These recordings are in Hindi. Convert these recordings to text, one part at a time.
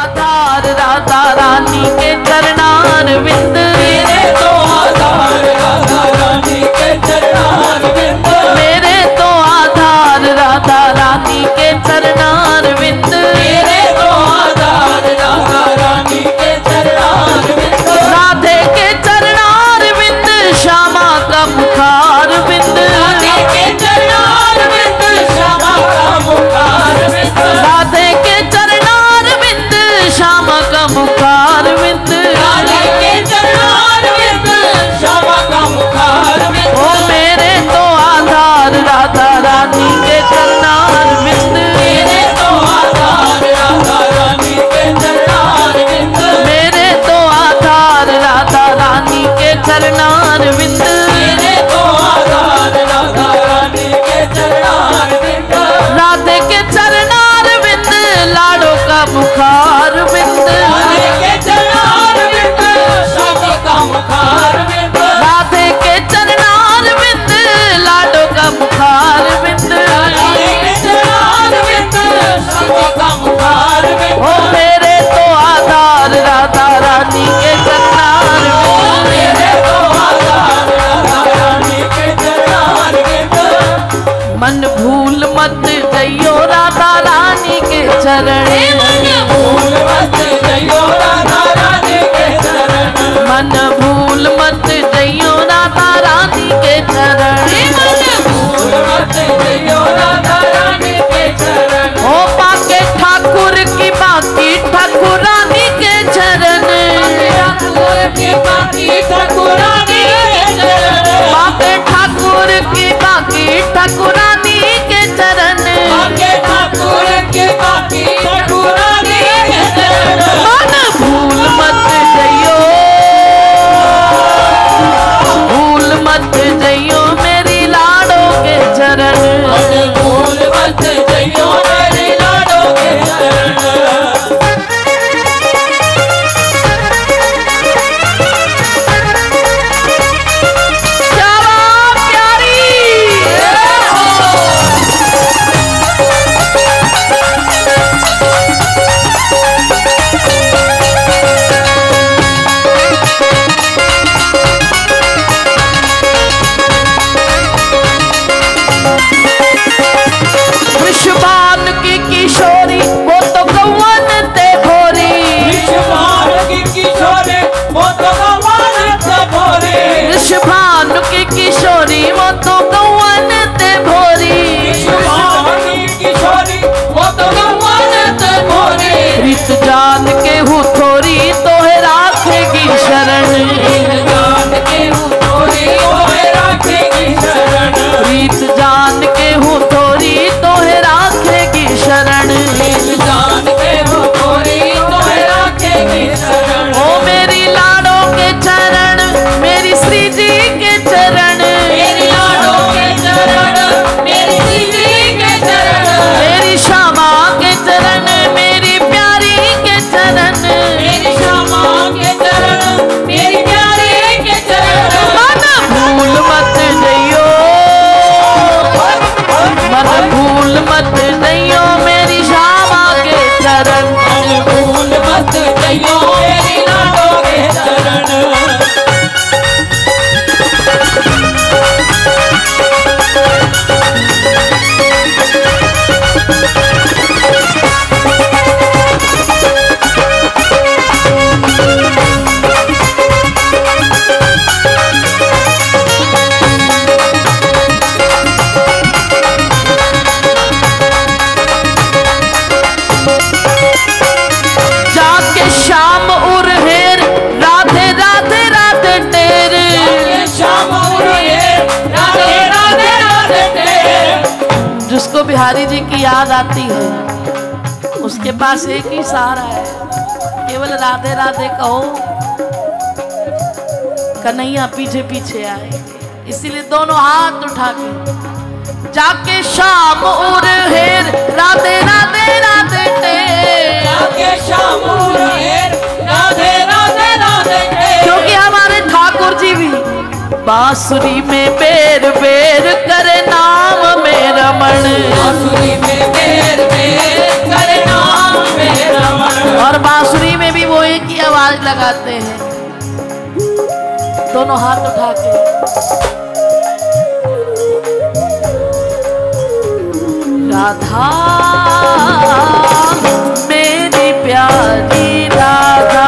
आधार राधा रानी के चरणारविंद, मेरे तो आधार राधा रानी के चरणारविंद, मेरे तो आधार राधा रानी के चरणारविंद, मेरे तो आधार राधा रानी के चरणारविंद, राधे के चरणारविंद श्यामा का मुखारविंद, राधे के चरणारविंद श्यामा का मुखारविंद, राधे के चरणारविंद श्यामा का मुखारविंद, राधे के चरणारविंद श्यामा का मुखारविंद, ओ मेरे तो आधार राधा रानी के चरणारविंद, मेरे तो आधार राधा रानी के चरणारविंद, मेरे तो आधार राधा रानी के चरणारविंद, मेरे तो आधार राधा रानी के चरणारविंद, राधे के चरणारविंद लाडो का मुखारविंद, राधे के चरणारविंद श्यामा का मुखारविंद, राधे के चरणारविंद लाडो का मुखारविंद, राधे के चरणारविंद श्यामा का मुखारविंद, ओ मेरे तो आधार राधा रानी के चरणारविंद, मेरे तो आधार राधा रानी के चरणारविंद, मन भूल मत जइयो राधा रानी के चरण, भूल मत जइयो राधा रानी के चरण, मन भूल मत जइयो राधा रानी के चरण, भूल मत जइयो राधा रानी के चरण, ओ पाके ठाकुर की बाकी ठाकुरानी के चरण, ठाकुर की बाकी ठाकुरानी के चरण, पाके ठाकुर की बाकी ठाकुरानी के चरण, बाके ठाकुर की बाकी ठाकुरानी के चरण, मन भूल मत जइयो, भूल मत जइयो मेरी लाडो के चरण, भूल मत जइयो मेरी लाडो के चरण, श्यामा प्यारी वृषभान की किशोरी वो तो गौवन ते भोरी, विश्वभान की किशोरी वो तो गवान से भोरी, वृषभान की किशोरी वो तो गौवन ते भोरी, विश्वभान की किशोरी वो तो गवान से भोरी, रीत जान के हूँ थोड़ी तो है राखेगी शरण, जान के हूँ थोड़ी ओए राखेगी शरण, रीत जान के हूँ थोड़ी तो है राखेगी शरण, जान के हूँ थोड़ी ओए राखेगी शरण, ओ मेरी लाडो के चरण, मेरी श्री जी के चरण, मेरी लाडो के चरण, मेरी दीदी के चरण, मेरी श्यामा के चरण, मेरी प्यारी के चरण, मेरी श्यामा के चरण, मेरी प्यारी के चरण, मन भूल मत जइयो, मन भूल मत जइयो मेरी श्यामा के चरण, भूल मत जइयो मेरी लाडो के चरण, जाके शाम उर हेर राधे राधे राधे टेर, श्याम उड़े राधे राधे राधे टेर, जिसको बिहारी जी की याद आती है उसके पास एक ही सहारा है, केवल राधे राधे कहो, कन्हैया पीछे पीछे आए, इसीलिए दोनों हाथ उठा के जाके शाम उर हेर राधे राधे राधे टेर, जाके श्याम उड़े राधे राधे राधे टेर, क्योंकि हमारे ठाकुर जी भी बांसुरी में बेर बेर करे नाम में रमण, बांसुरी में बेर बेर करे नाम में रमण, और लगाते हैं दोनों हाथ उठा के। राधा मेरी प्यारी राधा,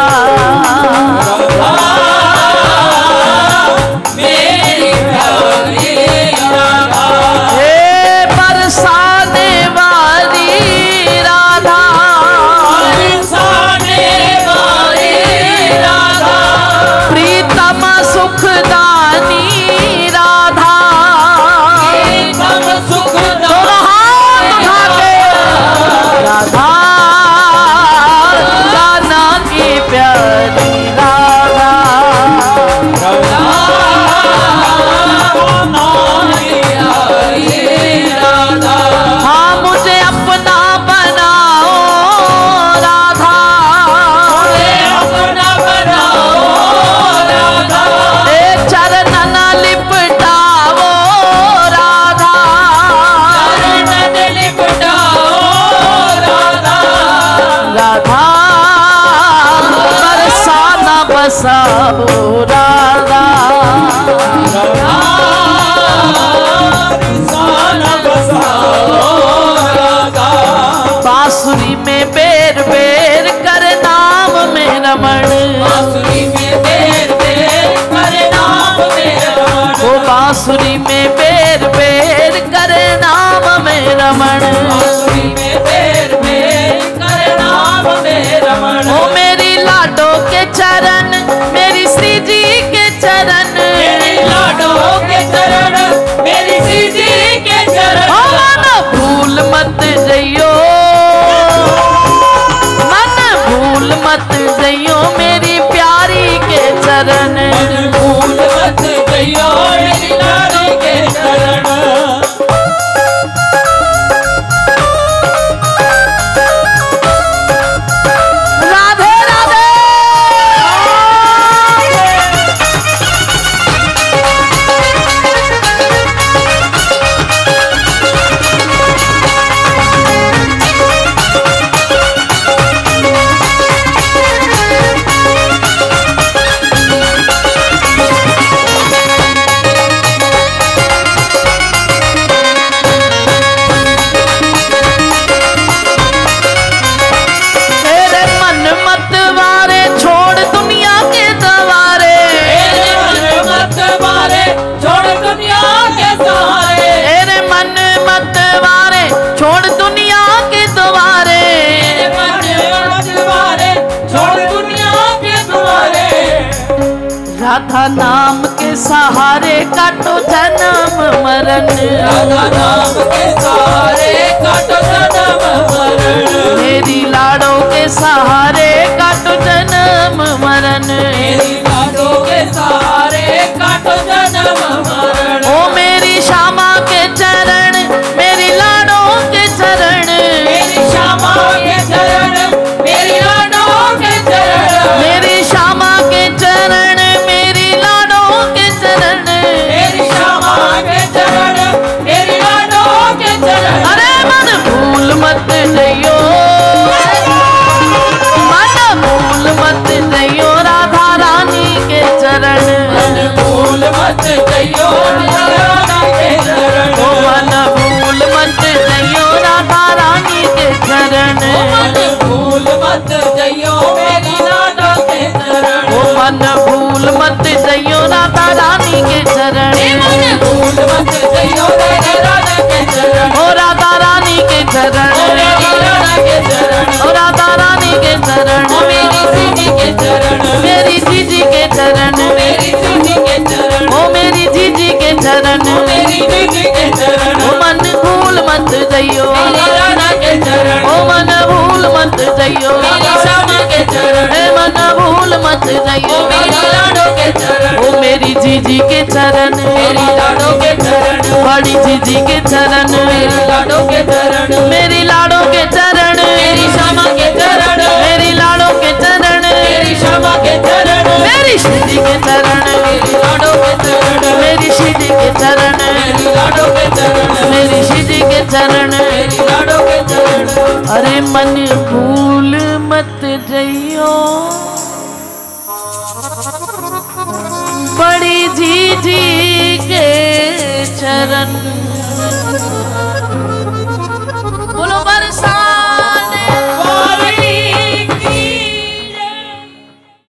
मेरी प्यारी राधा, हे बरसाने वाली राधा, बरसाने वाली राधा, प्रीतम सुखदानी राधा, प्रीतम सुखदानी राधा राधा की प्यारी राधा, राधा, हाँ मुझे अपना बनाओ राधा, अपना बनाओ राधा, एक चरण लिपटाओ राधा, चरण लिपटाओ राधा, राधा बरसाना बसाओ राधा, बांसुरी में बेर बेर कर नाम में रमण, बांसुरी में बेर बेर करे नाम में रमण, वो बांसुरी में बेर बेर कर नाम में रमण, बांसुरी में बेर बेर करे नाम में रमण, ओ मेरी लाडो के चरण, मेरी श्री जी के चरण, मेरी लाडो के चरण, मेरी श्री जी के चरण, ओ मन भूल मत जइयो, मन भूल मत जइयो मेरी प्यारी के चरण, मन भूल मत जइयो मेरी लाडी के चरण, राधे राधे। तेरे मन मत वारे छोड़ दुनिया के दवारे, तेरे मन मत मारे छोड़ दुनिया के सहारे, तेरे मन मत वारे छोड़ दुनिया के द्वारे, तेरे मन मत मारे छोड़ दुनिया के द्वारे, राधा नाम के सहारे काटो जन्म मरण, राधा नाम के सहारे काटो जन्म मरण, मेरी लाडो के सहारे काटो जन्म मरण, मेरी लाडो के सहारे काटो जन्म मरण, ओ मेरी श्यामा के चरण, मेरी लाडो के चरण, मेरी श्यामा के चरण, मेरी लाडो के चरण, मेरी श्यामा के चरण, मेरी लाडो के चरण, मेरी श्यामा के चरण, मेरी लाडो के चरण, अरे मन भूल मत जइयो, मन भूल मत जइयो राधा रानी के चरण, मन भूल मत जइयो राधा के चरण, ओ मन भूल मत जइयो राधा रानी के चरण, मन भूल मत जइयो मेरी लाडो के चरण, ओ मन भूल मत जइयो राधा रानी के चरण, मन भूल मत जइयो मेरी राधा के चरण, ओ राधा रानी के चरण, मेरी राधा के चरण, ओ राधा रानी के चरण, मेरी सीधी के चरण, मेरी जीजी के चरण, मेरी सीधी के चरण, ओ मेरी जीजी के चरण, मेरी सीधी के चरण, ओ मन भूल मत जइयो, मेरी राधा के चरण, ओ मन भूल मत जइयो, मेरी श्यामा के चरण, हे मन भूल मत जइयो, मेरी लाडो के चरण, ओ मेरी जीजी के चरण, मेरी लाडो के चरण, बड़ी जीजी के चरण, मेरी लाडो के चरण, मेरी लाडो के चरण, मेरी श्यामा के चरण, मेरी लाडो के चरण, मेरी श्यामा के चरण, मेरी श्री के चरण, मेरी लाडो के चरण, मेरी श्री के चरण, मेरी लाडो के चरण, मेरी श्री के चरण, मेरी लाडो के चरण, अरे मन भूल मत जइयो, बड़ी जी जी के चरण